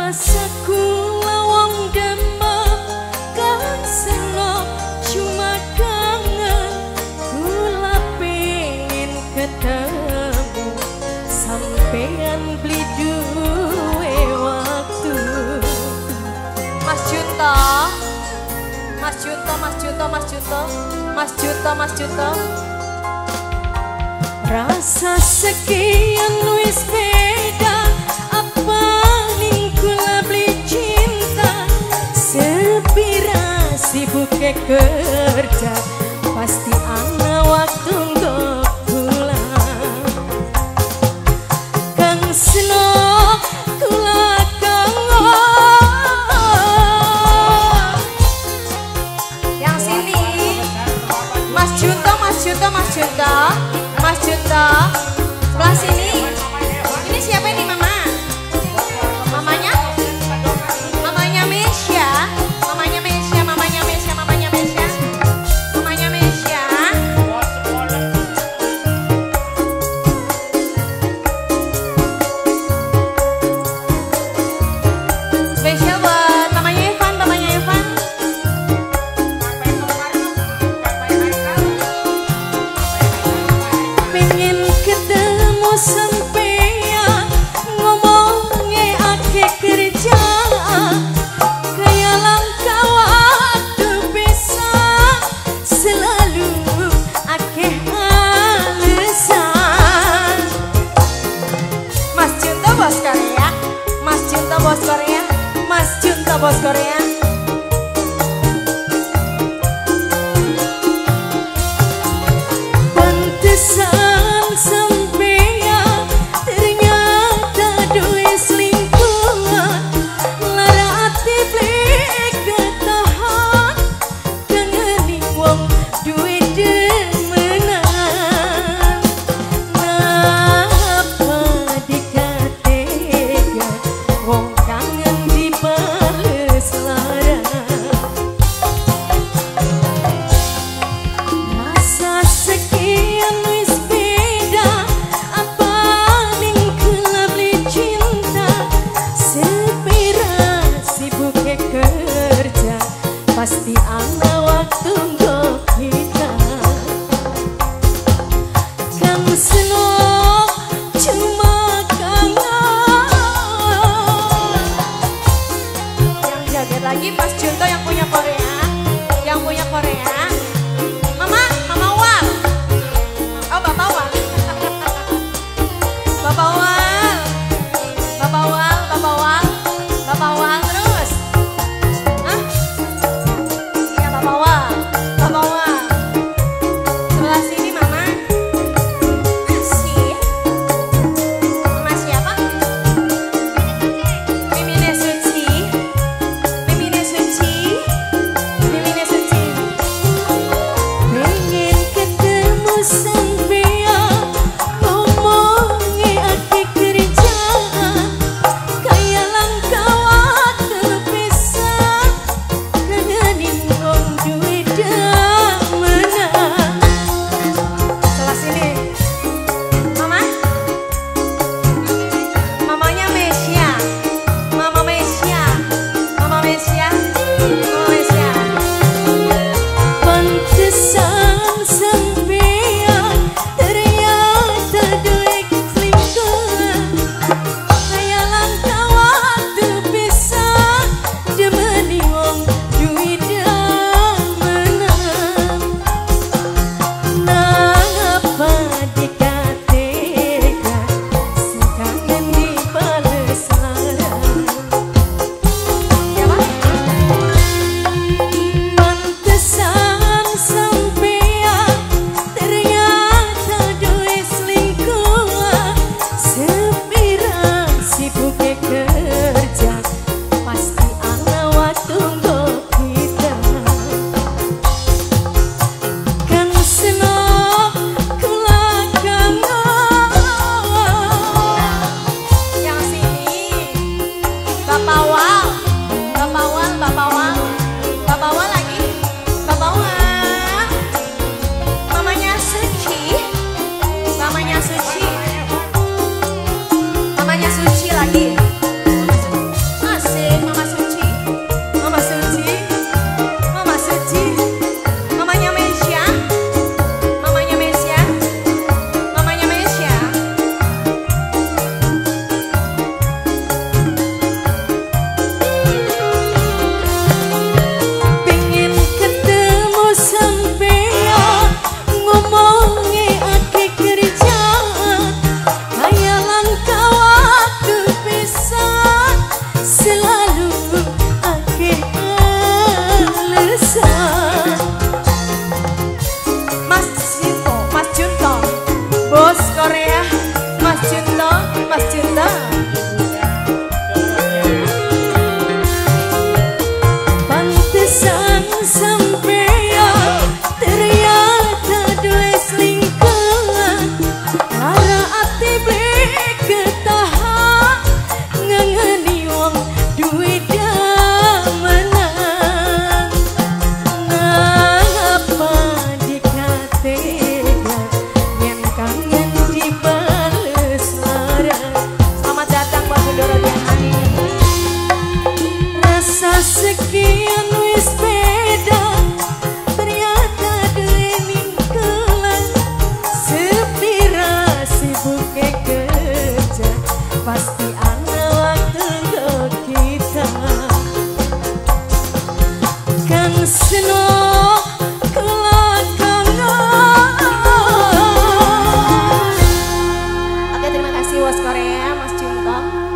Rasaku lawang demam kan selo cuma kangen kula pengen ketemu sampean beli duwe waktu. Mas Junto, Mas Junto, Mas Junto, Mas Junto, Mas Junto, Mas Junto. Rasa sekian wis beda apa ning kula beli cinta sepira sibuk kerja pasti ana waktu untuk pulang kang seno kula kangen yang sini Mas Junto, Mas Junto, Mas Junto, Mas Junto sebelah sini. Ini siapa ini mama? Mamanya? Mamanya Mesya, mamanya Mesya, mamanya Mesya, mamanya Mesya, mamanya Mesya. Spesial buat mamanya Evan, mamanya Evan. Pengen ketemu sampean ngomongnya ake kerjaan kayak langkah waktu bisa selalu ake alasan. Mas Junto bos Korea, Mas Junto bos Korea, Mas Junto bos Korea. Pantesan sampean ternyata duwe selingkuhan lara ati blek ketahan kangeni wong duwe demenan napa dikatega wong kangen dibales lagi. pasti ada waktu kita kan senang kelakangan. Oke, terima kasih Bos Korea, Mas Junto.